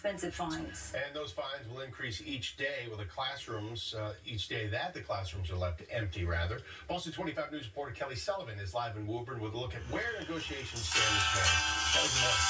expensive fines. And those fines will increase each day with the classrooms, each day that the classrooms are left empty, rather. Boston 25 News reporter Kelly Sullivan is live in Woburn with a look at where negotiations stand this morning. Kelly, good morning.